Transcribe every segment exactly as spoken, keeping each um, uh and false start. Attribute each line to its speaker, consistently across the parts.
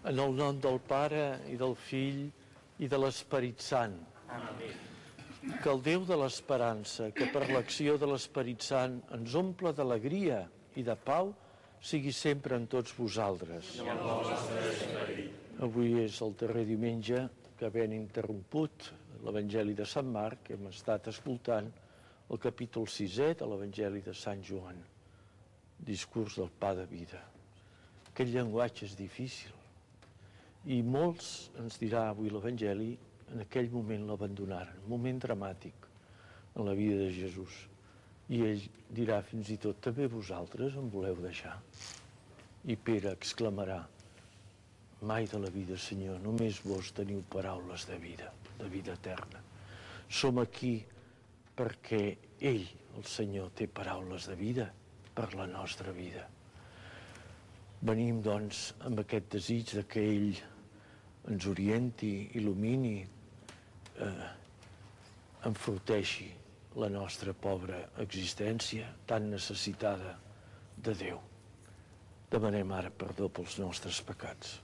Speaker 1: En el nom del Pare, i del Fill, i de l'Esperit Sant.
Speaker 2: Amén.
Speaker 1: Que el Déu de l'esperança, que per l'acció de l'Esperit Sant ens omple d'alegria i de pau, sigui sempre en tots vosaltres.
Speaker 2: I el vostre esperit.
Speaker 1: Avui és el darrer diumenge que, havent interromput l'Evangeli de Sant Marc, hem estat escoltant el capítol sisè de l'Evangeli de Sant Joan, discurs del pa de vida. Aquest llenguatge és difícil i molts, ens dirà avui l'Evangeli, en aquell moment l'abandonaren, un moment dramàtic en la vida de Jesús. I ell dirà fins i tot, també vosaltres em voleu deixar? I Pere exclamarà, mai de la vida, Senyor, només vos teniu paraules de vida, de vida eterna. Som aquí perquè ell, el Senyor, té paraules de vida per la nostra vida. Venim, doncs, amb aquest desig de que ell ens orienti, il·lumini, eh, enforteixi la nostra pobra existència tan necessitada de Déu. Demanem ara perdó pels nostres pecats.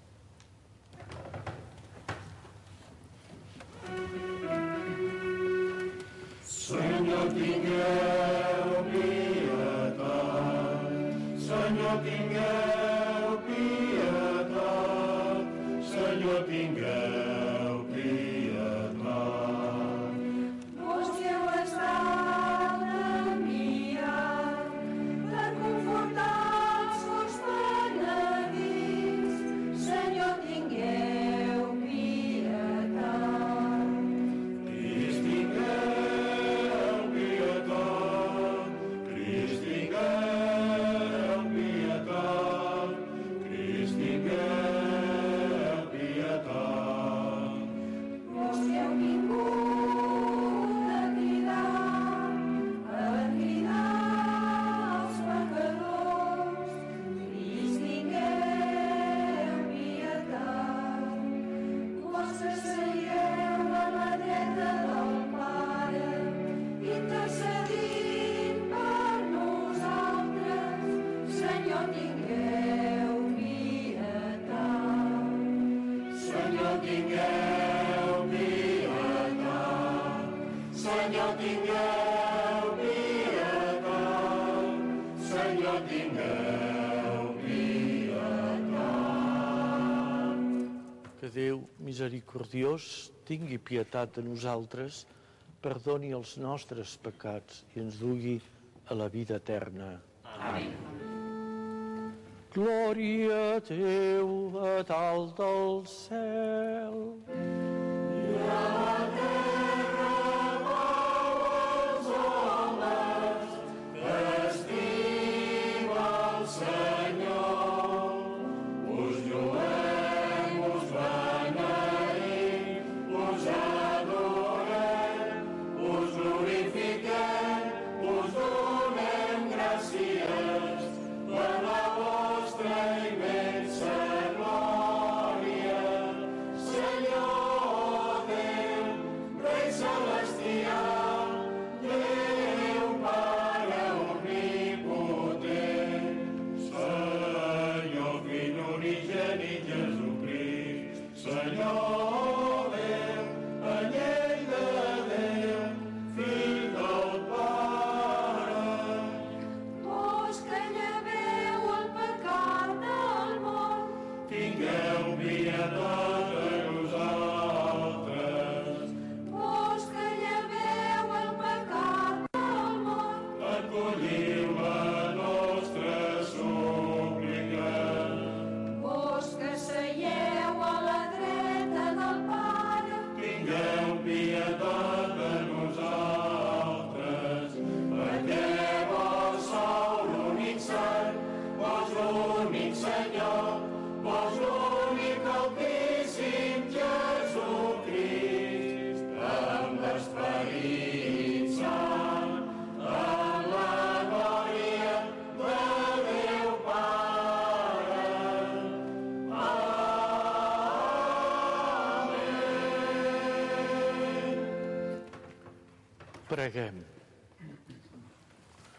Speaker 3: Senyor, tingueu pietat. Senyor, tingueu pietat. Senyor, tingueu pietat.
Speaker 4: Vos heu estat enviat per confortar els cors penedits. Senyor, tingueu pietat.
Speaker 3: Crist, tingueu pietat. Crist, tingueu pietat. Crist, tingueu pietat.
Speaker 4: Vos heu vingut a cridar, a cridar els pecadors. Crist, tingueu pietat. Vos que seieu a la dreta del Pare, intercedint per nosaltres. Senyor, tingueu pietat.
Speaker 3: Senyor, tingueu pietat. Senyor, tingueu pietat. Senyor, tingueu pietat.
Speaker 1: Que Déu misericordiós tingui pietat de nosaltres, perdoni els nostres pecats i ens dugui a la vida eterna.
Speaker 2: Amén.
Speaker 1: Glòria a Déu a dalt del cel.
Speaker 3: Estima el Senyor, us lloem, us beneïm, us adorem, us glorifiquem, us donem gràcies per la vostra immensa glòria. Senyor Déu, Rei celestial, Déu Pare omnipotent, Senyor Fill unigènit Jesucrist, Senyor Déu, anyell de Déu, Fill del Pare.
Speaker 4: Vos que lleveu el pecat del món,
Speaker 3: Tingueu pietat de nosaltres,
Speaker 4: vos que lleveu el pecat del món,
Speaker 3: acolliu la nostra súplica.
Speaker 4: vos que seieu a la dreta del Pare,
Speaker 3: Tingueu pietat de nosaltres, perquè vos sou l'únic Sant, vos l'únic Senyor, vos l'únic Altíssim Jesucrist, amb l'Esperit Sant, en la glòria de Déu Pare. Amén.
Speaker 1: Preguem.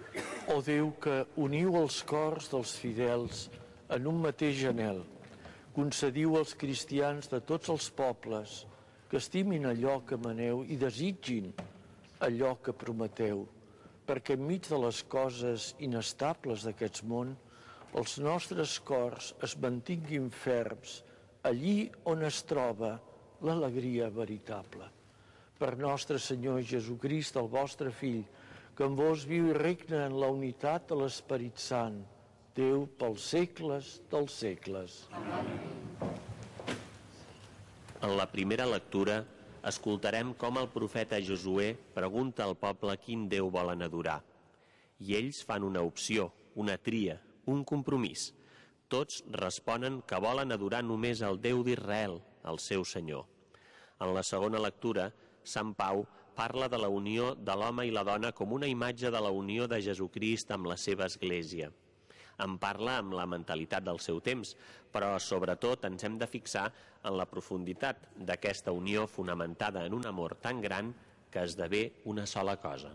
Speaker 1: O Déu, que uniu els cors dels fidels en un mateix anhel, concediu als cristians de tots els pobles que estimin allò que maneu i desitgin allò que prometeu, perquè enmig de les coses inestables d'aquest món, els nostres cors es mantinguin ferms allí on es troba l'alegria veritable. Per nostre Senyor Jesucrist, el vostre Fill, que en vos viu i regna en la unitat de l'Esperit Sant, Déu pels segles dels segles.
Speaker 5: En la primera lectura escoltarem com el profeta Josuè pregunta al poble quin Déu volen adorar. I ells fan una opció, una tria, un compromís. Tots responen que volen adorar només el Déu d'Israel, el seu Senyor. En la segona lectura, Sant Pau parla de la unió de l'home i la dona com una imatge de la unió de Jesucrist amb la seva Església. En parla amb la mentalitat del seu temps, però sobretot ens hem de fixar en la profunditat d'aquesta unió fonamentada en un amor tan gran que esdevé una sola cosa.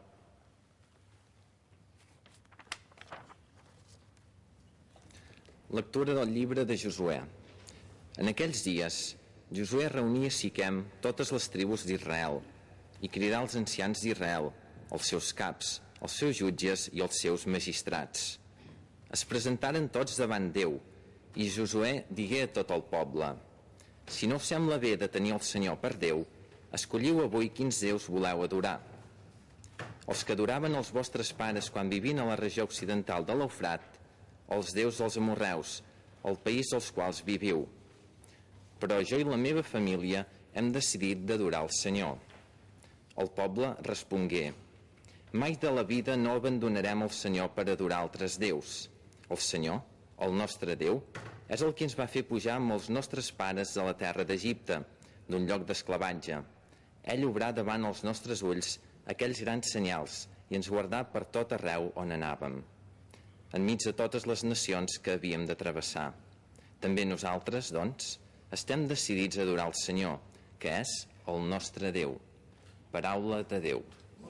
Speaker 6: Lectura del llibre de Josuè. En aquells dies, Josuè reunia a Siquem totes les tribus d'Israel i cridà als ancians d'Israel, els seus caps, els seus jutges i els seus magistrats. Es presentaren tots davant Déu i Josuè digué a tot el poble: si no us sembla bé de tenir el Senyor per Déu, escolliu avui quins déus voleu adorar. Els que adoraven els vostres pares quan vivien a la regió occidental de l'Eufrat, els déus dels amorreus, el país dels quals viviu. Però jo i la meva família hem decidit d'adorar el Senyor. El poble respongué: mai de la vida no abandonarem el Senyor per adorar altres déus. El Senyor, el nostre Déu, és el que ens va fer pujar amb els nostres pares de la terra d'Egipte, d'un lloc d'esclavatge. Ell obrà davant els nostres ulls aquells grans senyals i ens guardà per tot arreu on anàvem, enmig de totes les nacions que havíem de travessar. També nosaltres, doncs, estem decidits a adorar el Senyor, que és el nostre Déu. Paraula de Déu.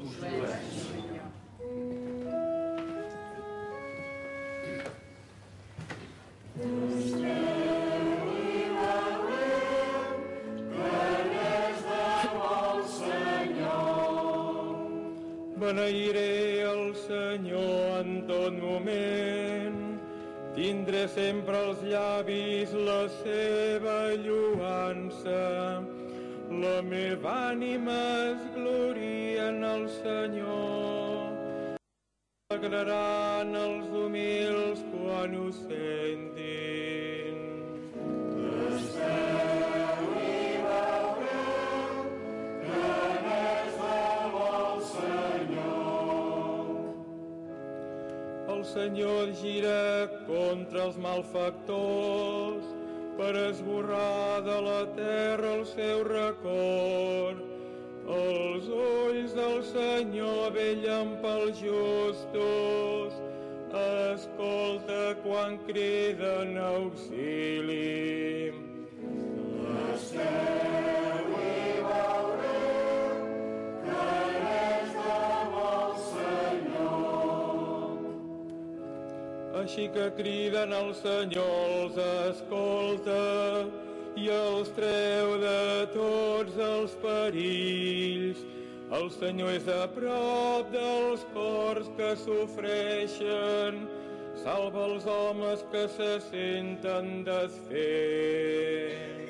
Speaker 3: Beneiré el Senyor en tot moment, tindré sempre als llavis la seva lloança. La meva ànima es gloria en el Senyor, alegraran els humils quan ho sentin. Esteu i veureu que n'és de bo el Senyor. El Senyor gira contra els malfactors per esborrar de la terra el seu record. Els ulls del Senyor vellen pels justos, escolta quan criden auxili. Esteu i veureu que n'és de bo el Senyor. Així que criden al Senyor, els escolta i els treu de tots els perills. El Senyor és a prop dels cors que sofreixen, salva els homes que se senten desfets.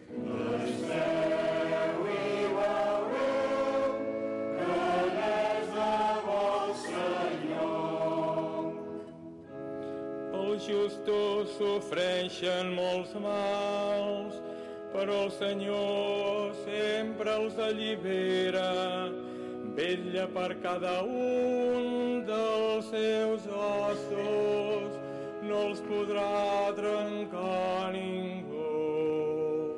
Speaker 3: Esteu i veureu que n'és de bo el Senyor. Els justos sofreixen molts mals, però el Senyor sempre els allibera, vetlla per cada un dels seus ossos, no els podrà trencar ningú.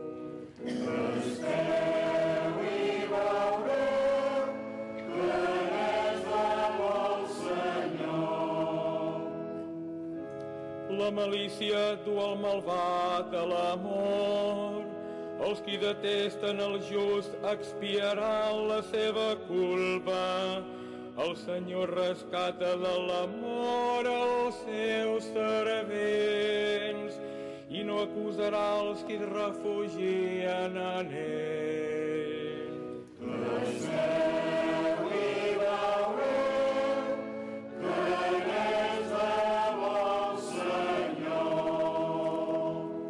Speaker 3: Esteu i veureu que n'és de bo el Senyor. La malícia du el malvat a la mort, els qui detesten el just expiaran la seva culpa. El Senyor rescata de la mort els seus servents i no acusarà els qui es refugien en ell.
Speaker 7: Creixeu i veureu que n'és de bo el Senyor.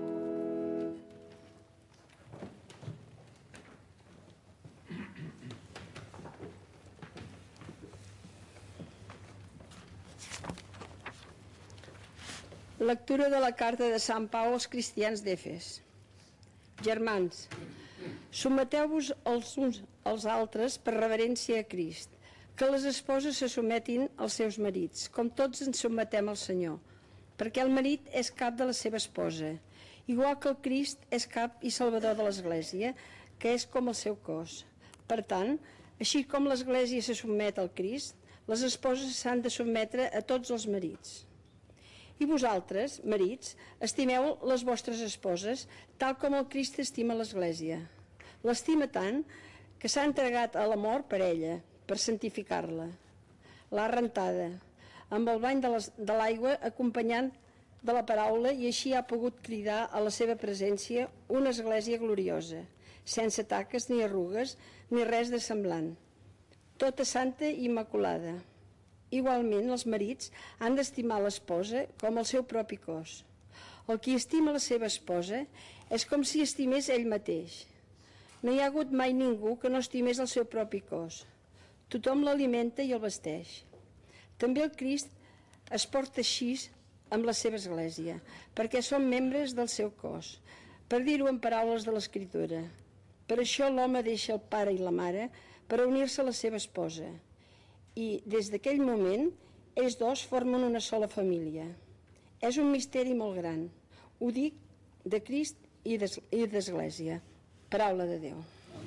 Speaker 8: Lectura de la carta de Sant Pau als cristians d'Efes. Germans, sotmeteu-vos els uns als altres per reverència a Crist, que les esposes se sometin als seus marits, com tots ens sotmetem al Senyor, perquè el marit és cap de la seva esposa, igual que el Crist és cap i salvador de l'Església, que és com el seu cos. Per tant, així com l'Església se sotmet al Crist, les esposes s'han de sotmetre a tots els marits. I vosaltres, marits, estimeu les vostres esposes tal com el Crist estima l'Església. L'estima tant que s'ha entregat a la mort per ella, per santificar-la. L'ha rentada, amb el bany de l'aigua acompanyant de la paraula, i així ha pogut cridar a la seva presència una Església gloriosa, sense taques ni arrugues ni res de semblant, tota santa i immaculada. Igualment, els marits han d'estimar l'esposa com el seu propi cos. El qui estima la seva esposa és com si estimés ell mateix. No hi ha hagut mai ningú que no estimés el seu propi cos. Tothom l'alimenta i el vesteix. També el Crist es porta així amb la seva Església, perquè som membres del seu cos, per dir-ho en paraules de l'Escriptura. Per això l'home deixa el pare i la mare per unir-se a la seva esposa. I des d'aquell moment, ells dos formen una sola família. És un misteri molt gran. Ho dic de Crist i d'Església. Paraula de Déu.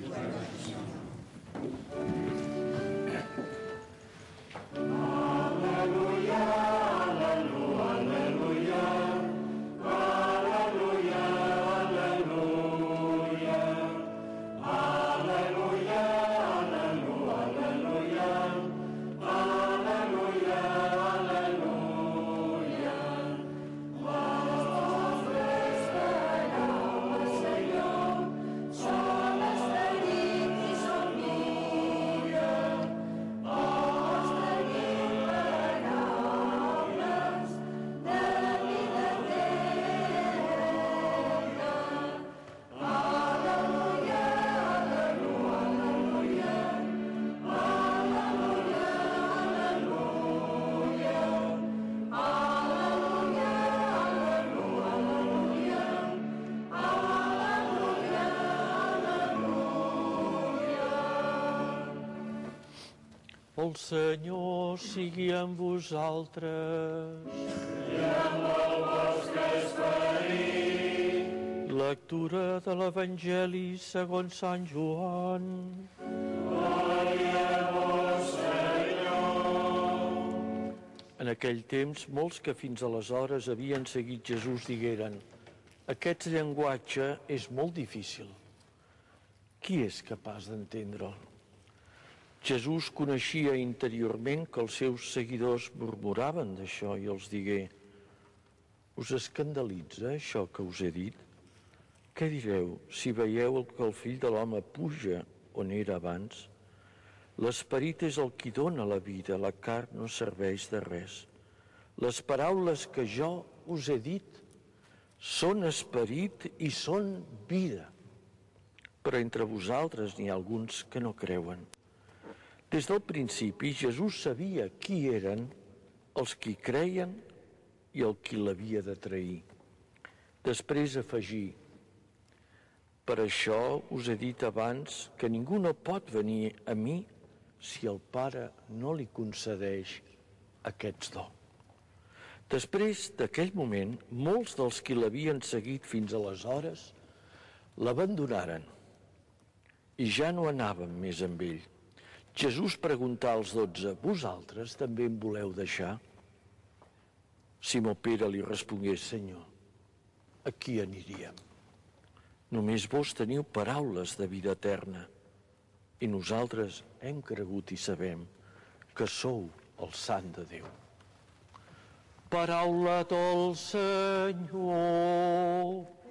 Speaker 7: Aleluia, aleluia, aleluia, aleluia, aleluia, aleluia, aleluia, aleluia. Aleluia, aleluia. Les nostres paraules, Senyor, són esperit i són vida. Els tenim paraules de vida eterna. Aleluia, aleluia, aleluia.
Speaker 1: El Senyor sigui amb vosaltres.
Speaker 7: I amb el vostre esperit.
Speaker 1: Lectura de l'Evangeli segons Sant Joan.
Speaker 7: Glòria a vos, Senyor.
Speaker 1: En aquell temps, molts que fins aleshores havien seguit Jesús digueren: aquest llenguatge és molt difícil. Qui és capaç d'entendre'l? Jesús coneixia interiorment que els seus seguidors murmuraven d'això i els digué: us escandalitza això que us he dit? Què direu si veieu que el fill de l'home puja on era abans? L'esperit és el qui dona la vida, la carn no serveix de res. Les paraules que jo us he dit són esperit i són vida. Però entre vosaltres n'hi ha alguns que no creuen. Des del principi, Jesús sabia qui eren els qui creien i el qui l'havia de trair. Després afegí: per això us he dit abans que ningú no pot venir a mi si el Pare no li concedeix aquest do. Després d'aquell moment, molts dels qui l'havien seguit fins aleshores l'abandonaren i ja no anaven més amb ell. Jesús preguntà als dotze: vosaltres també em voleu deixar? Simó Pere li respongué: Senyor, a qui aniríem? Només vos teniu paraules de vida eterna i nosaltres hem cregut i sabem que sou el Sant de Déu. Paraula del Senyor.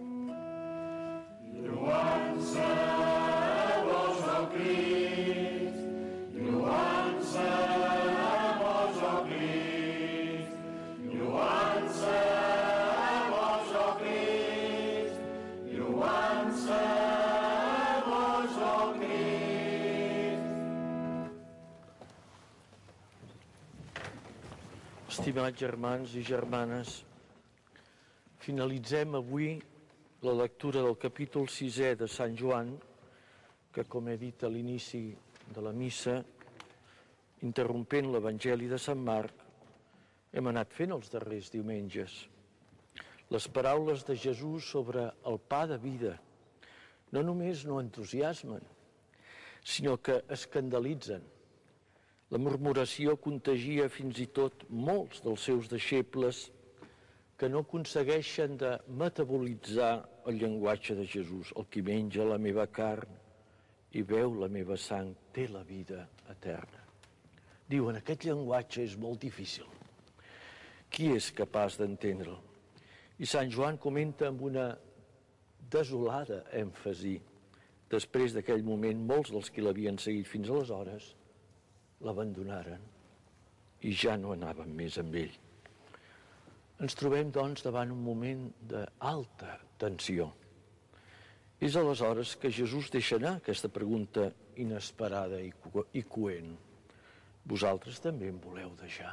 Speaker 1: Estimats germans i germanes, finalitzem avui la lectura del capítol sisè de Sant Joan, que, com he dit a l'inici de la missa, interrompent l'Evangeli de Sant Marc, hem anat fent els darrers diumenges. Les paraules de Jesús sobre el pa de vida no només no entusiasmen, sinó que escandalitzen. La murmuració contagia fins i tot molts dels seus deixebles que no aconsegueixen de metabolitzar el llenguatge de Jesús. El qui menja la meva carn i veu la meva sang té la vida eterna. Diuen, aquest llenguatge és molt difícil. Qui és capaç d'entendre'l? I Sant Joan comenta amb una desolada èmfasi. Després d'aquell moment, molts dels que l'havien seguit fins aleshores l'abandonaren i ja no anaven més amb ell. Ens trobem, doncs, davant un moment d'alta tensió. És aleshores que Jesús deixa anar aquesta pregunta inesperada i coent. Vosaltres també em voleu deixar?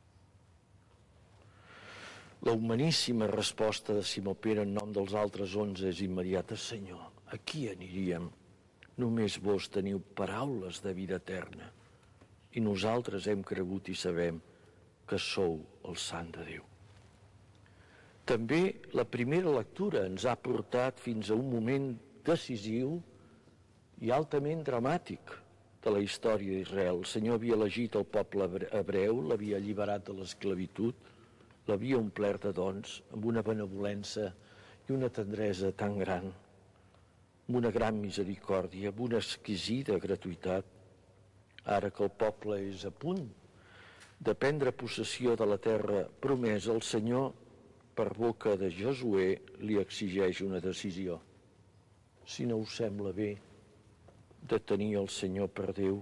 Speaker 1: La humaníssima resposta de Simó Pere en nom dels altres onze és immediata. Senyor, a qui aniríem? Només vos teniu paraules de vida eterna. I nosaltres hem cregut i sabem que sou el Sant de Déu. També la primera lectura ens ha portat fins a un moment decisiu i altament dramàtic de la història d'Israel. El Senyor havia elegit el poble hebreu, l'havia alliberat de l'esclavitud, l'havia omplert de dons amb una benevolència i una tendresa tan gran, amb una gran misericòrdia, amb una exquisida gratuïtat. Ara que el poble és a punt de prendre possessió de la terra promesa, el Senyor, per boca de Josué, li exigeix una decisió. Si no us sembla bé de tenir el Senyor per Déu,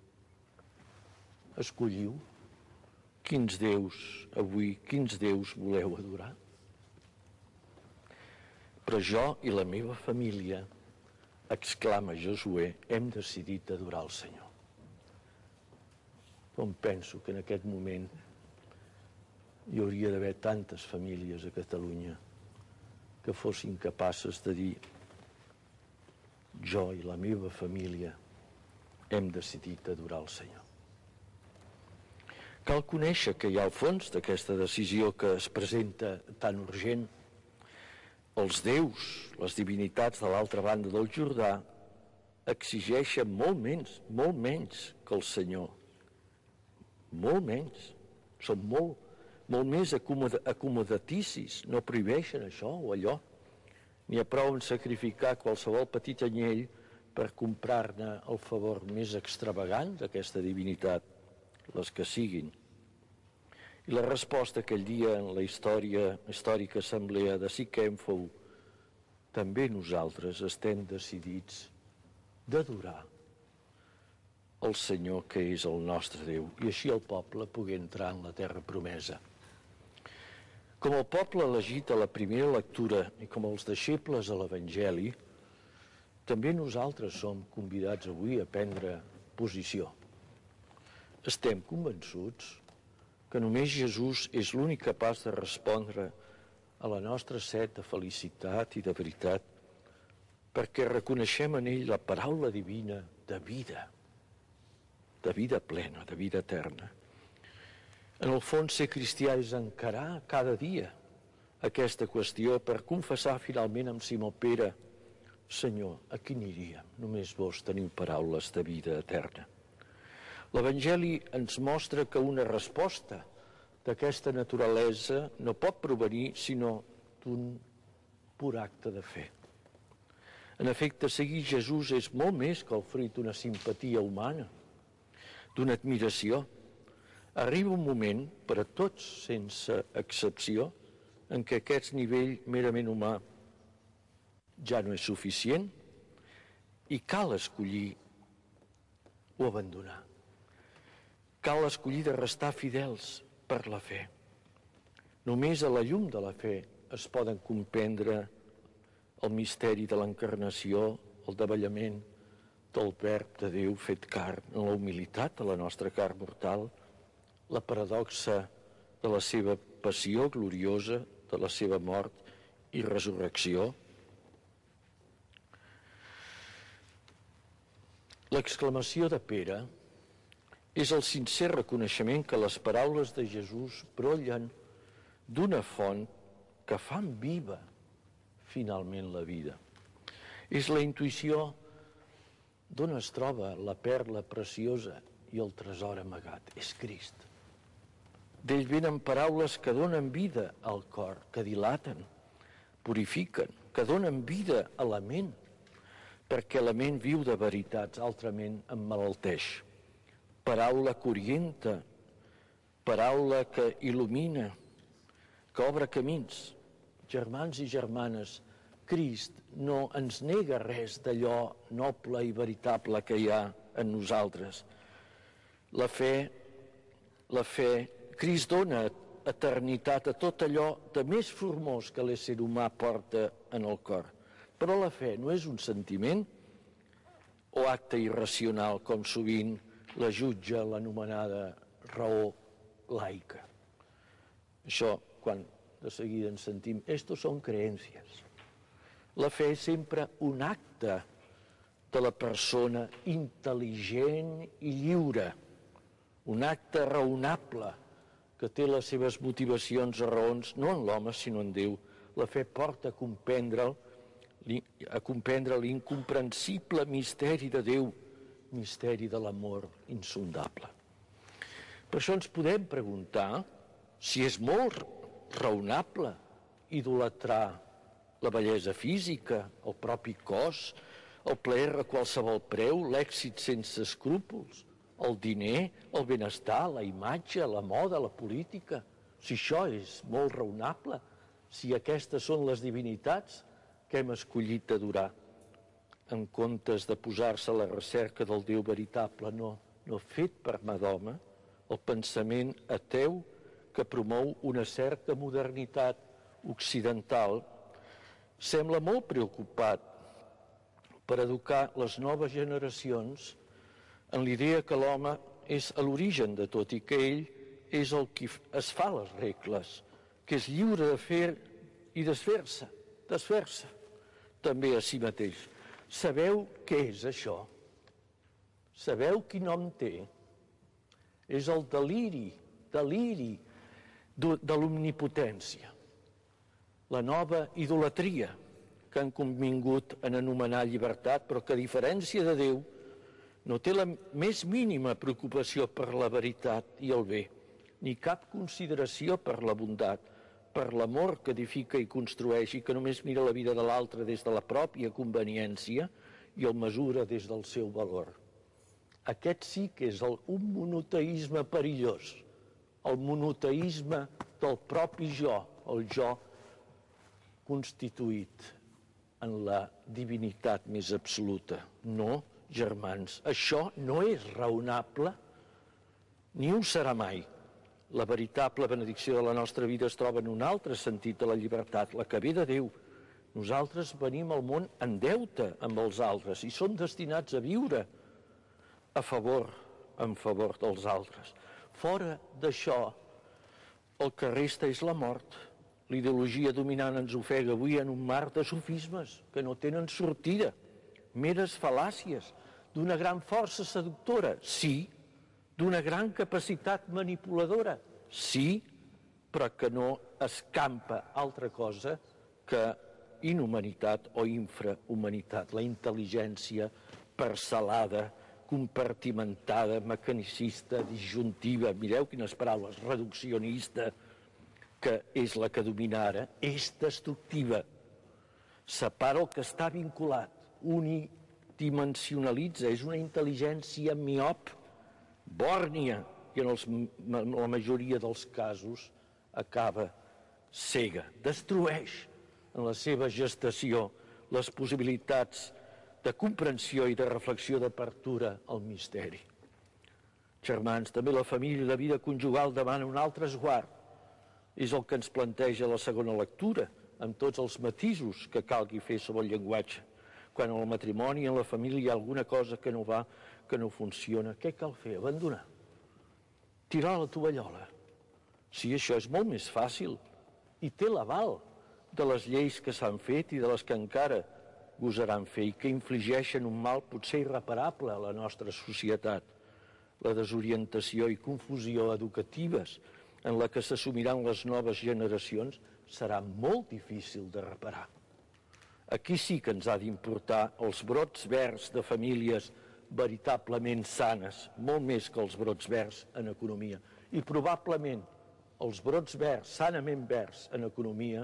Speaker 1: escolliu quins déus avui, quins déus voleu adorar. Però jo i la meva família, exclama Josué, hem decidit adorar el Senyor. Com penso que en aquest moment hi hauria d'haver tantes famílies a Catalunya que fossin capaces de dir jo i la meva família hem decidit adorar el Senyor. Cal conèixer que hi ha al fons d'aquesta decisió que es presenta tan urgent. Els déus, les divinitats de l'altra banda del Jordà, exigeixen molt menys, molt menys que el Senyor. Molt menys. Són molt, molt més acomodaticis. No prohibeixen això o allò. N'hi ha prou en sacrificar qualsevol petit anyell per comprar-ne el favor més extravagant d'aquesta divinitat, les que siguin. I la resposta aquell dia en la història, històrica assemblea de Siquem fou: també nosaltres estem decidits d'adorar el Senyor que és el nostre Déu. I així el poble pogué entrar en la terra promesa. Com el poble elegit a la primera lectura i com els deixebles a l'Evangeli, també nosaltres som convidats avui a prendre posició. Estem convençuts que només Jesús és l'únic capaç de respondre a la nostra set de felicitat i de veritat, perquè reconeixem en ell la paraula divina de vida, de vida plena, de vida eterna. En el fons, ser cristià és encarar cada dia aquesta qüestió per confessar finalment amb Simó Pere: Senyor, a qui aniríem? Només vos teniu paraules de vida eterna. L'Evangeli ens mostra que una resposta d'aquesta naturalesa no pot provenir sinó d'un pur acte de fe. En efecte, seguir Jesús és molt més que el fruit d'una simpatia humana, d'una admiració. Arriba un moment, per a tots sense excepció, en què aquest nivell merament humà ja no és suficient i cal escollir o abandonar. Cal escollir de restar fidels per la fe. Només a la llum de la fe es poden comprendre el misteri de l'encarnació, el davallament del verb de Déu fet carn, en la humilitat de la nostra carn mortal, la paradoxa de la seva passió gloriosa, de la seva mort i resurrecció. L'exclamació de Pere és el sincer reconeixement que les paraules de Jesús brollen d'una font que fan viva finalment la vida. És la intuïció d'on es troba la perla preciosa i el tresor amagat. És Crist. D'ell venen paraules que donen vida al cor, que dilaten, purifiquen, que donen vida a la ment, perquè la ment viu de veritats, altrament emmalalteix. Paraula que orienta, paraula que il·lumina, que obre camins. Germans i germanes, Crist no ens nega res d'allò noble i veritable que hi ha en nosaltres. La fe, la fe, Crist dona eternitat a tot allò de més formós que l'ésser humà porta en el cor. Però la fe no és un sentiment o acte irracional, com sovint la jutja l'anomenada raó laica. Això, quan de seguida ens sentim, estos són creencies. La fe és sempre un acte de la persona intel·ligent i lliure, un acte raonable que té les seves motivacions o raons no en l'home sinó en Déu. La fe porta a comprendre'l, a comprendre l'incomprensible misteri de Déu, misteri de l'amor insondable. Per això ens podem preguntar si és molt raonable idolatrar la bellesa física, el propi cos, el plaer a qualsevol preu, l'èxit sense escrúpols, el diner, el benestar, la imatge, la moda, la política. Si això és molt raonable, si aquestes són les divinitats que hem escollit d'adorar, en comptes de posar-se a la recerca del Déu veritable, no, no fet per mà d'home, el pensament ateu que promou una certa modernitat occidental, sembla molt preocupat per educar les noves generacions en l'idea que l'home és a l'origen de tot i que ell és el qui es fa les regles, que és lliure de fer i desfer-se, desfer-se també a si mateix. Sabeu què és això? Sabeu quin nom té? És el deliri, deliri de l'omnipotència. La nova idolatria que han convingut en anomenar llibertat, però que a diferència de Déu no té la més mínima preocupació per la veritat i el bé, ni cap consideració per la bondat, per l'amor que edifica i construeix i que només mira la vida de l'altre des de la pròpia conveniència i el mesura des del seu valor. Aquest sí que és el, un monoteisme perillós, el monoteisme del propi jo, el jo constituït en la divinitat més absoluta. No, germans, això no és raonable, ni ho serà mai. La veritable benedicció de la nostra vida es troba en un altre sentit de la llibertat, la que ve de Déu. Nosaltres venim al món en deute amb els altres i som destinats a viure a favor, en favor dels altres. Fora d'això, el que resta és la mort. L'ideologia dominant ens ofega avui en un mar de sofismes que no tenen sortida, meres fal·làcies, d'una gran força seductora, sí, d'una gran capacitat manipuladora, sí, però que no escampa altra cosa que inhumanitat o infrahumanitat, la intel·ligència parcel·lada, compartimentada, mecanicista, disjuntiva, mireu quines paraules, reduccionista, que és la que domina ara, és destructiva. Separa el que està vinculat, unidimensionalitza, és una intel·ligència miop, bòrnia, i en, els, en la majoria dels casos acaba cega. Destrueix en la seva gestació les possibilitats de comprensió i de reflexió d'apertura al misteri. Germans, també la família i la vida conjugal demana un altre esguard. És el que ens planteja la segona lectura, amb tots els matisos que calgui fer sobre el llenguatge. Quan en el matrimoni i en la família hi ha alguna cosa que no va, que no funciona, què cal fer? Abandonar. Tirar la tovallola. Sí, això és molt més fàcil i té l'aval de les lleis que s'han fet i de les que encara gosaran fer i que infligeixen un mal potser irreparable a la nostra societat. La desorientació i confusió educatives en la que s'assumiran les noves generacions serà molt difícil de reparar. Aquí sí que ens ha d'importar els brots verds de famílies veritablement sanes, molt més que els brots verds en economia. I probablement els brots verds, sanament verds en economia,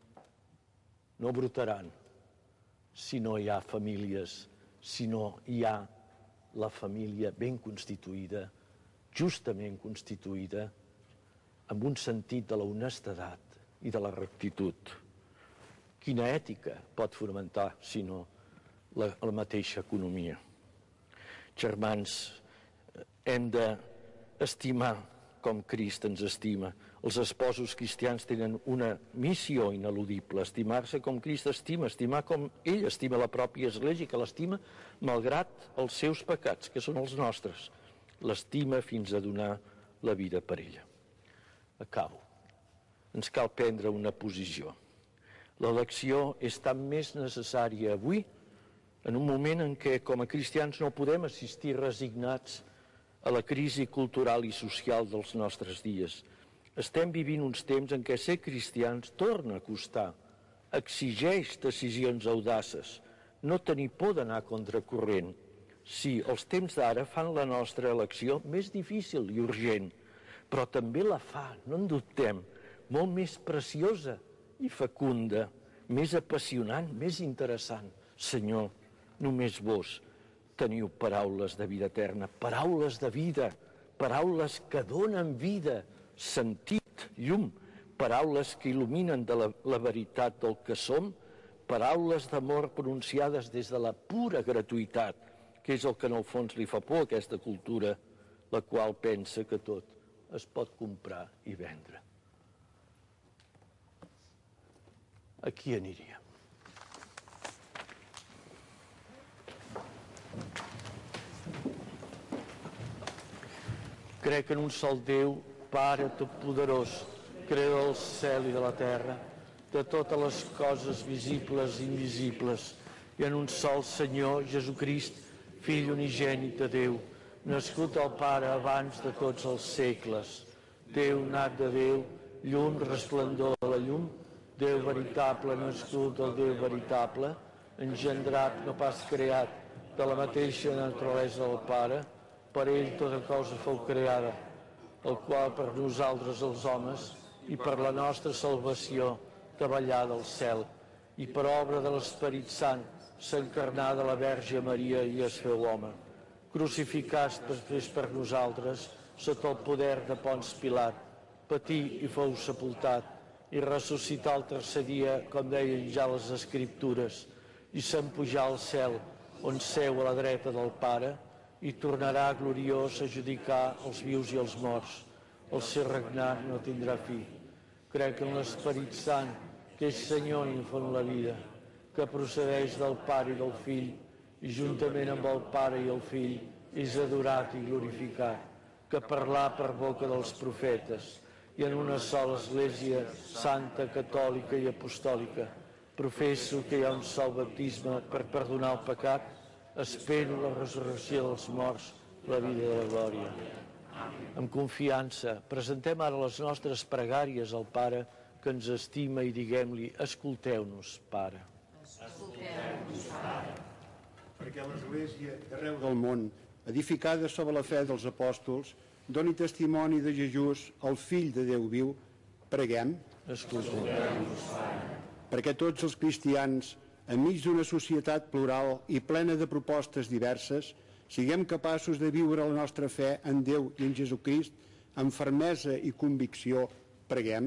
Speaker 1: no brotaran si no hi ha famílies, si no hi ha la família ben constituïda, justament constituïda, amb un sentit de la honestedat i de la rectitud. Quina ètica pot fomentar, si no, la, la mateixa economia? Germans, hem d'estimar com Crist ens estima. Els esposos cristians tenen una missió ineludible, estimar-se com Crist estima, estimar com ell estima la pròpia Església, que l'estima malgrat els seus pecats, que són els nostres. L'estima fins a donar la vida per ella. Acabo. Ens cal prendre una posició. L'elecció és tan més necessària avui, en un moment en què com a cristians no podem assistir resignats a la crisi cultural i social dels nostres dies. Estem vivint uns temps en què ser cristians torna a costar, exigeix decisions audaces, no tenir por d'anar contracorrent. Sí, els temps d'ara fan la nostra elecció més difícil i urgent, però també la fa, no en dubtem, molt més preciosa i fecunda, més apassionant, més interessant. Senyor, només vos teniu paraules de vida eterna, paraules de vida, paraules que donen vida, sentit, llum, paraules que il·luminen de la, la veritat del que som, paraules d'amor pronunciades des de la pura gratuïtat, que és el que en el fons li fa por a aquesta cultura, la qual pensa que tot es pot comprar i vendre. Aquí aniria. Crec en un sol Déu, Pare Totpoderós, Creador del cel i de la terra, de totes les coses visibles i invisibles, i en un sol Senyor, Jesucrist, Fill unigènit de Déu, nascut al Pare abans de tots els segles, Déu nat de Déu, llum resplendor de la llum, Déu veritable nascut del Déu veritable, engendrat, no pas creat, de la mateixa naturalesa del Pare, per ell tota cosa fou creada, el qual per nosaltres els homes i per la nostra salvació davallà del cel, i per obra de l'Esperit Sant s'encarnà de la Verge Maria i es feu home. Crucificats després per nosaltres, sota el poder de Pons Pilat, patí i fou sepultat, i ressuscità el tercer dia, com deien ja les Escriptures, i s'empujà al cel, on seu a la dreta del Pare, i tornarà gloriós a judicar els vius i els morts. El seu regnat no tindrà fi. Crec en l'Esperit Sant, que és Senyor i font la vida, que procedeix del Pare i del Fill, i juntament amb el Pare i el Fill és adorat i glorificat, que parlà per boca dels profetes, i en una sola Església santa, catòlica i apostòlica. Professo que hi ha un sol baptisme per perdonar el pecat, espero la resurrecció dels morts, la vida de la glòria. Amb confiança, presentem ara les nostres pregàries al Pare que ens estima i diguem-li, escolteu-nos, Pare.
Speaker 9: Escolteu-nos, Pare. Perquè l'Església d'arreu del món, edificada sobre la fe dels apòstols, doni testimoni de Jesús, el Fill de Déu viu, preguem.
Speaker 1: Escolteu-nos, Pare.
Speaker 9: Perquè tots els cristians, enmig d'una societat plural i plena de propostes diverses, siguem capaços de viure la nostra fe en Déu i en Jesucrist amb fermesa i convicció, preguem.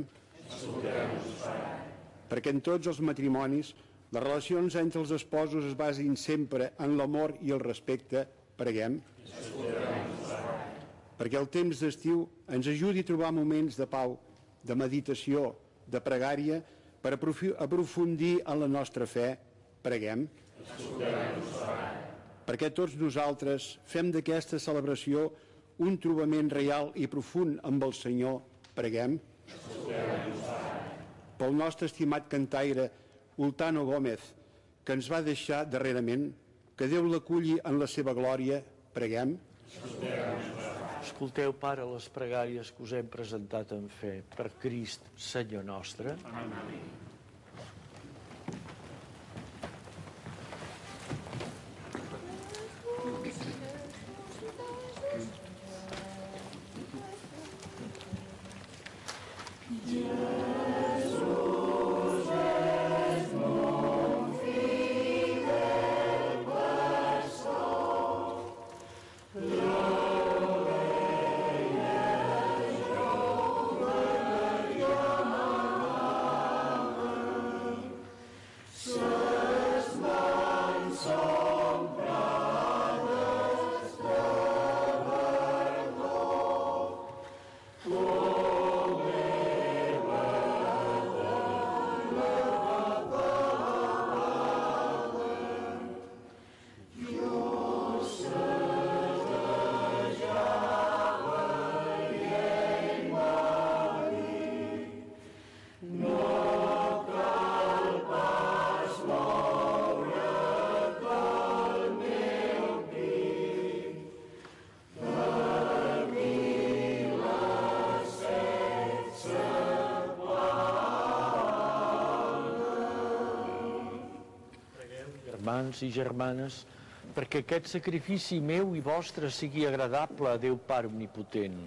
Speaker 9: Perquè en tots els matrimonis les relacions entre els esposos es basin sempre en l'amor i el respecte, preguem. Perquè el temps d'estiu ens ajudi a trobar moments de pau, de meditació, de pregària, per aprofundir en la nostra fe, preguem. Perquè tots nosaltres fem d'aquesta celebració un trobament real i profund amb el Senyor, Preguem. Pel nostre estimat cantaire Ultano Gómez, que ens va deixar darrerament, que Déu l'aculli en la seva glòria. Preguem.
Speaker 1: Escolteu, Pare, les pregàries que us hem presentat en fe per Crist, Senyor nostre. Amén. Germans i germanes, perquè aquest sacrifici meu i vostre sigui agradable a Déu Pare Omnipotent.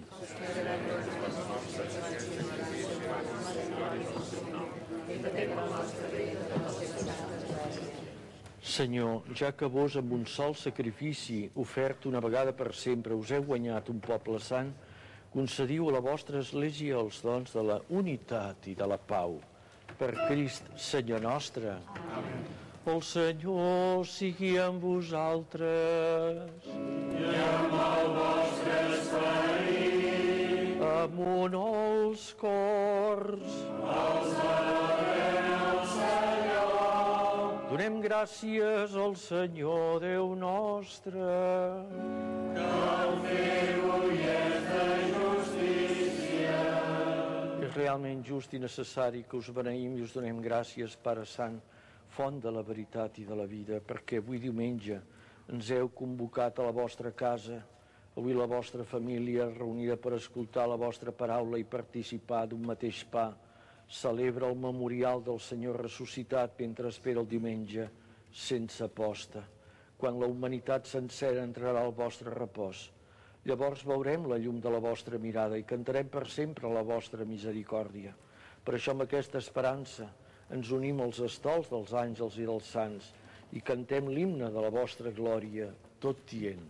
Speaker 1: Senyor, ja que vos amb un sol sacrifici ofert una vegada per sempre us heu guanyat un poble sant, concediu a la vostra Església els dons de la unitat i de la pau. Per Crist, Senyor nostre. Amén. El Senyor sigui amb vosaltres.
Speaker 7: I amb el vostre esperit.
Speaker 1: Amunt els cors.
Speaker 7: Els adorem, Senyor.
Speaker 1: Donem gràcies al Senyor Déu nostre.
Speaker 7: Cal fer-ho i és de justícia.
Speaker 1: És realment just i necessari que us beneïm i us donem gràcies, Pare Sant, font de la veritat i de la vida, perquè avui diumenge ens heu convocat a la vostra casa, avui la vostra família reunida per escoltar la vostra paraula i participar d'un mateix pa, celebra el memorial del Senyor ressuscitat mentre espera el diumenge sense posta, quan la humanitat sencera entrarà al vostre repòs. Llavors veurem la llum de la vostra mirada i cantarem per sempre la vostra misericòrdia. Per això, amb aquesta esperança, ens unim als estols dels àngels i dels sants i cantem l'himne de la vostra glòria, tot dient.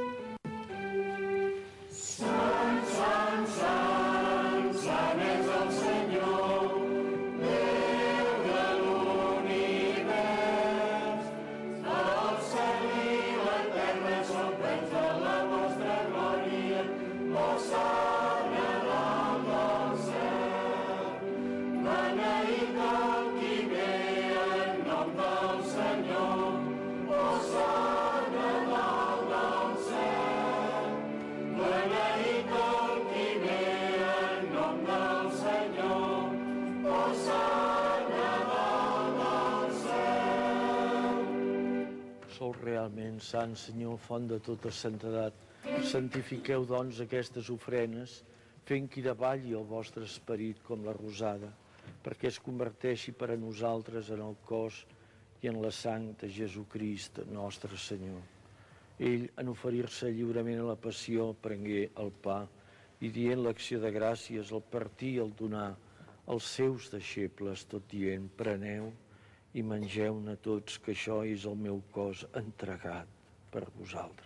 Speaker 7: Sant, sant, sant, sant és el Senyor, Déu de l'univers. El cel i la terra són plens de la vostra glòria, Hosana dalt del cel. Beneït el qui ve en nom del Senyor, Hosana dalt del cel. Beneït el qui ve en nom del Senyor, Hosana dalt del cel.
Speaker 1: Sou realment sant, Senyor, font de tota santedat. Santifiqueu, doncs, aquestes ofrenes, fent que hi davalli el vostre esperit com la rosada, perquè es converteixi per a nosaltres en el cos i en la sang de Jesucrist, nostre Senyor. Ell, en oferir-se lliurement a la passió, prengué el pa i, dient l'acció de gràcies, el partir i el donar als seus deixebles, tot dient, preneu i mengeu-ne tots, que això és el meu cos entregat per vosaltres.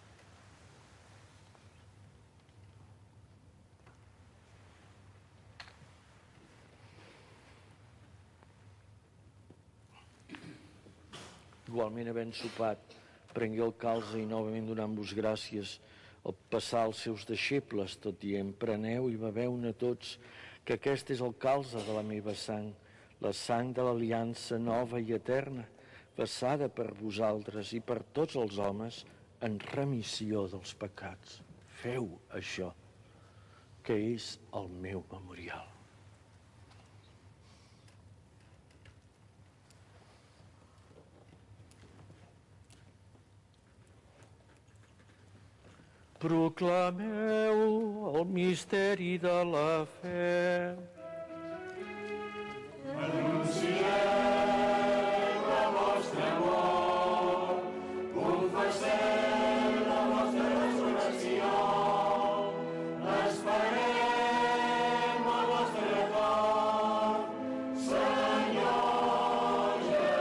Speaker 1: Igualment, havent sopat, prengué el calze i novament donant-vos gràcies al passar als seus deixebles, tot dient, preneu i beveu-ne tots, que aquest és el calze de la meva sang, la sang de l'aliança nova i eterna, vessada per vosaltres i per tots els homes en remissió dels pecats. Feu això, que és el meu memorial. Proclameu el misteri de la fe.
Speaker 7: Anunciem la vostra mort, confessem la vostra resurrecció, esperem el vostre retorn, Senyor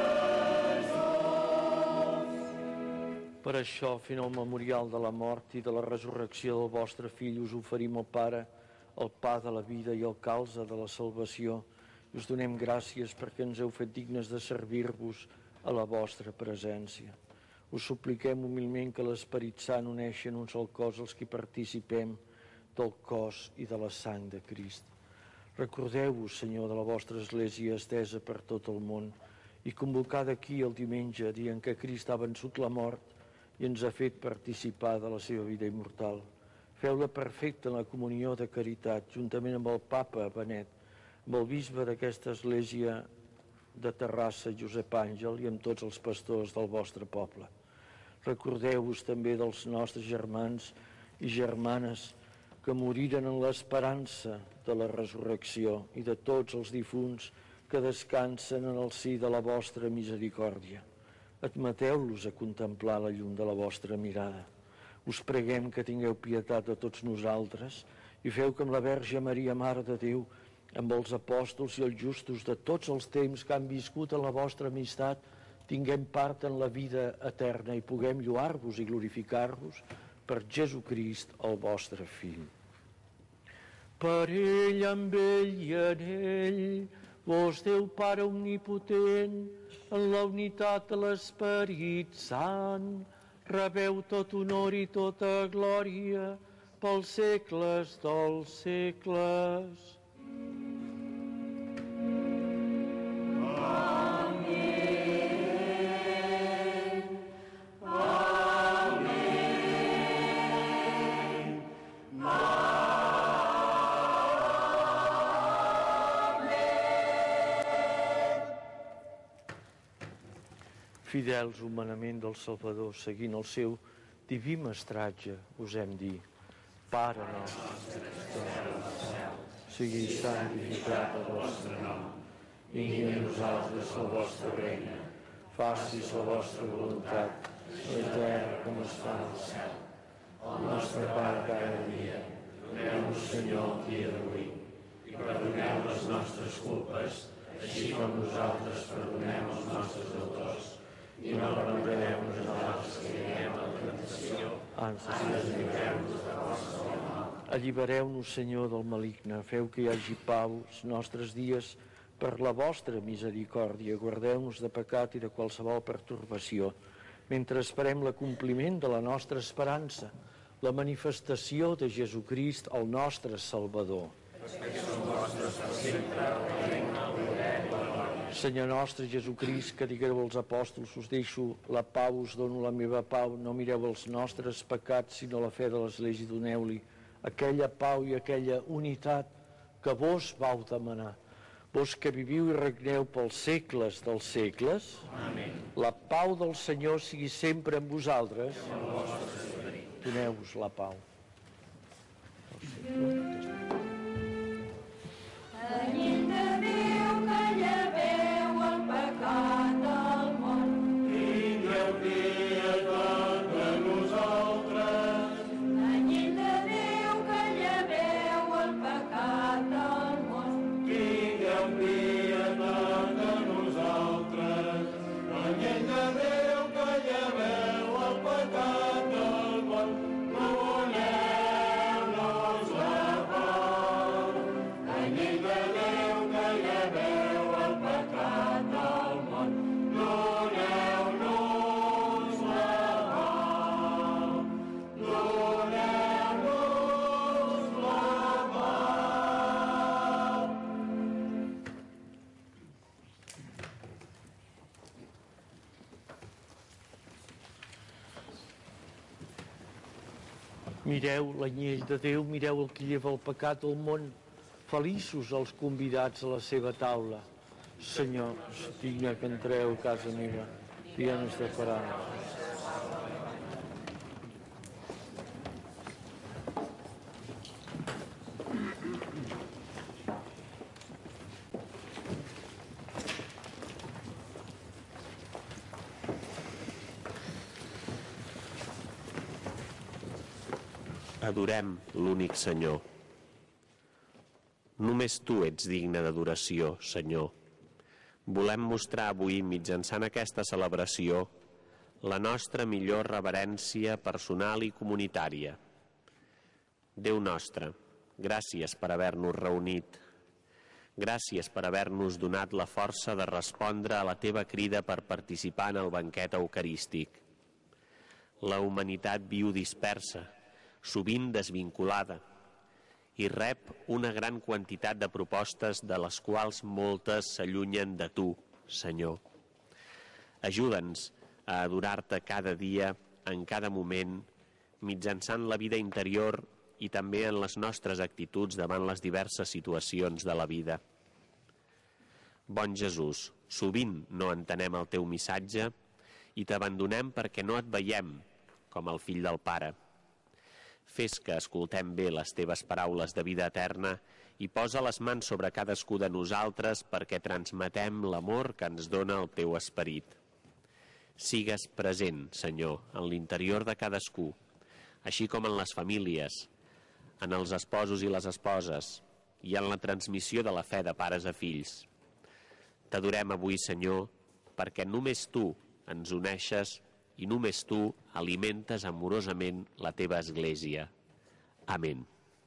Speaker 7: Jesús.
Speaker 1: Per això, fent el memorial de la mort i de la resurrecció del vostre fill, us oferim al Pare el pa de la vida i el calze de la salvació, i us donem gràcies perquè ens heu fet dignes de servir-vos a la vostra presència. Us supliquem humilment que l'Esperit Sant uneixi en un sol cos els que participem del cos i de la sang de Crist. Recordeu-vos, Senyor, de la vostra Església estesa per tot el món i convocada aquí el diumenge, dia en què Crist ha vençut la mort i ens ha fet participar de la seva vida immortal. Feu-la perfecta en la comunió de caritat, juntament amb el Papa Benet, amb el bisbe d'aquesta església de Terrassa, Josep Àngel, i amb tots els pastors del vostre poble. Recordeu-vos també dels nostres germans i germanes que moriren en l'esperança de la resurrecció i de tots els difunts que descansen en el si de la vostra misericòrdia. Admeteu-los a contemplar la llum de la vostra mirada. Us preguem que tingueu pietat de tots nosaltres i feu que amb la Verge Maria, Mare de Déu, amb els apòstols i els justos de tots els temps que han viscut en la vostra amistat, tinguem part en la vida eterna i puguem lloar-vos i glorificar-vos per Jesucrist, el vostre Fill. Per ell, amb ell i en ell, vos Déu Pare omnipotent, en la unitat de l'Esperit Sant, rebeu tot honor i tota glòria pels segles dels segles. Fidels humanament del Salvador, seguint el seu diví mestratge, us hem dit: Pare nostre, que estàs al cel, sigui santificat el vostre nom, vingui a nosaltres el vostre regne, facis la vostra voluntat, a la terra com es fa al cel. El nostre pa cada dia, doneu-nos, Senyor, el dia d'avui, i perdoneu les nostres culpes, així com nosaltres perdonem els nostres deutors, i no permeteu nosaltres que caiguem en la tentació, antes lliureu-nos de vostre mal. Allibereu-nos, Senyor, del maligne, feu que hi hagi pau els nostres dies per la vostra misericòrdia, guardeu-nos de pecat i de qualsevol pertorbació, mentre esperem l'acompliment de la nostra esperança, la manifestació de Jesucrist, el nostre Salvador. Que som vostres per sempre, el regne, el poder i la glòria. Senyor nostre Jesucrist, que digueu als apòstols: us deixo la pau, us dono la meva pau, no mireu els nostres pecats, sinó la fe de l'Església, doneu-li aquella pau i aquella unitat que vos vau demanar. Vos que viviu i regneu pels segles dels segles, amén. La pau del Senyor sigui sempre amb vosaltres. Doneu-vos la pau.
Speaker 4: Anyell de Déu que lleveu el pecat del món,
Speaker 7: Tingueu pietat de nosaltres.
Speaker 4: anyell de Déu que lleveu el pecat del món,
Speaker 7: Tingueu pietat de nosaltres. Anyell de Déu que lleveu el pecat del món, doneu-nos la pau.
Speaker 1: Mireu l'anyell de Déu, mireu el que lleva el pecat del món. Feliços els convidats a la seva taula. Senyor, digna que entreu a casa meva, plens de paraules.
Speaker 5: Adorem l'únic Senyor. Només Tu ets digne d'adoració, Senyor. Volem mostrar avui, mitjançant aquesta celebració, la nostra millor reverència personal i comunitària. Déu nostre, gràcies per haver-nos reunit. Gràcies per haver-nos donat la força de respondre a la Teva crida per participar en el banquet eucarístic. La humanitat viu dispersa, sovint desvinculada, i rep una gran quantitat de propostes de les quals moltes s'allunyen de Tu, Senyor. Ajuda'ns a adorar-te cada dia, en cada moment, mitjançant la vida interior i també en les nostres actituds davant les diverses situacions de la vida. Bon Jesús, sovint no entenem el Teu missatge i t'abandonem perquè no et veiem com el fill del Pare. Fes que escoltem bé les Teves paraules de vida eterna i posa les mans sobre cadascú de nosaltres perquè transmetem l'amor que ens dona el Teu esperit. Sigues present, Senyor, en l'interior de cadascú, així com en les famílies, en els esposos i les esposes i en la transmissió de la fe de pares a fills. T'adorem avui, Senyor, perquè només Tu ens uneixes i només Tu alimentes amorosament la Teva Església. Amén.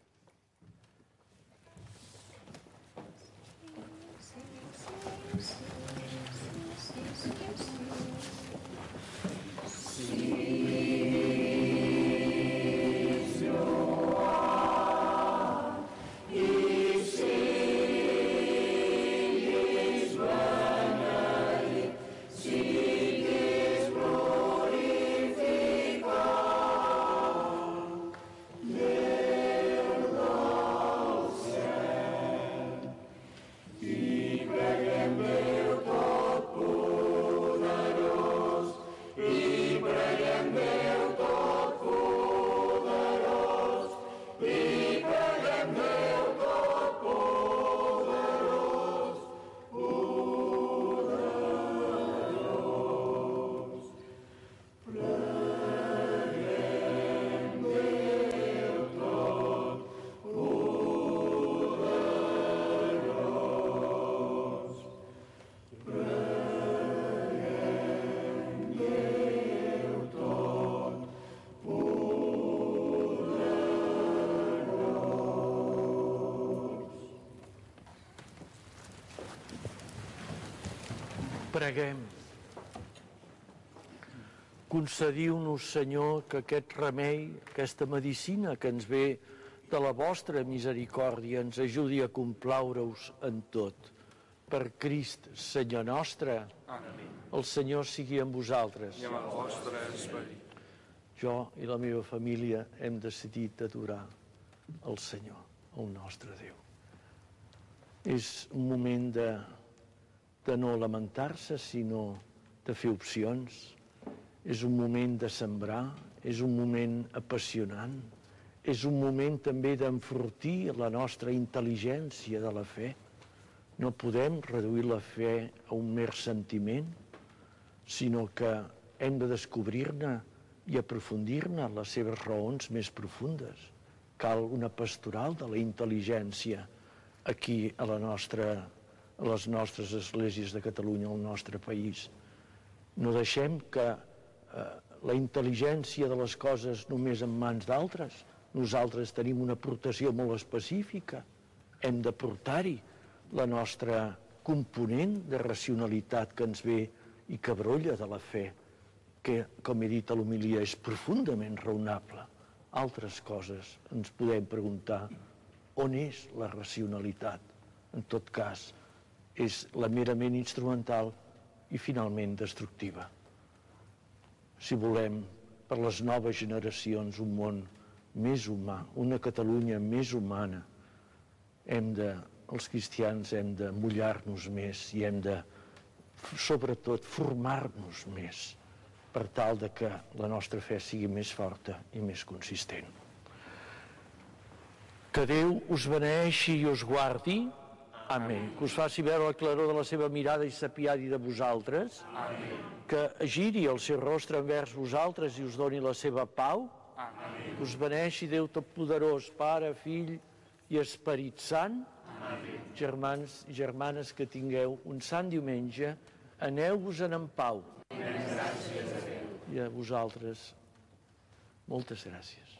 Speaker 1: Preguem. Concediu-nos, Senyor, que aquest remei, aquesta medicina que ens ve de la vostra misericòrdia ens ajudi a complaure-us en tot. Per Crist, Senyor nostre,
Speaker 3: Amén.
Speaker 1: el Senyor sigui amb vosaltres.
Speaker 3: I amb el vostre esperit.
Speaker 1: Jo i la meva família hem decidit adorar el Senyor, el nostre Déu. És un moment de, de no lamentar-se, sinó de fer opcions. És un moment de sembrar, és un moment apassionant, és un moment també d'enfortir la nostra intel·ligència de la fe. No podem reduir la fe a un mer sentiment, sinó que hem de descobrir-ne i aprofundir-ne les seves raons més profundes. Cal una pastoral de la intel·ligència aquí a, la nostra, a les nostres esglésies de Catalunya, al nostre país. No deixem que eh, la intel·ligència de les coses només en mans d'altres. Nosaltres tenim una aportació molt específica. Hem d'aportar-hi la nostra component de racionalitat que ens ve i que brolla de la fe, que, com he dit a l'homilia, és profundament raonable. Altres coses ens podem preguntar on és la racionalitat. En tot cas, és la merament instrumental i finalment destructiva. Si volem per les noves generacions un món més humà, una Catalunya més humana. Hem de, els cristians hem de mullar-nos més i hem de, sobretot, formar-nos més per tal de que la nostra fe sigui més forta i més consistent. Que Déu us beneeixi i us guardi. Amén. Que us faci veure la claror de la seva mirada i s'apiadi de vosaltres. Amén. Que giri el seu rostre envers vosaltres i us doni la seva pau. Amén. Que us beneeixi Déu Totpoderós, Pare, Fill i Esperit Sant. Amén. Germans i germanes, que tingueu un sant diumenge. Aneu-vos-en en pau. Gràcies a Déu. I a vosaltres, moltes gràcies.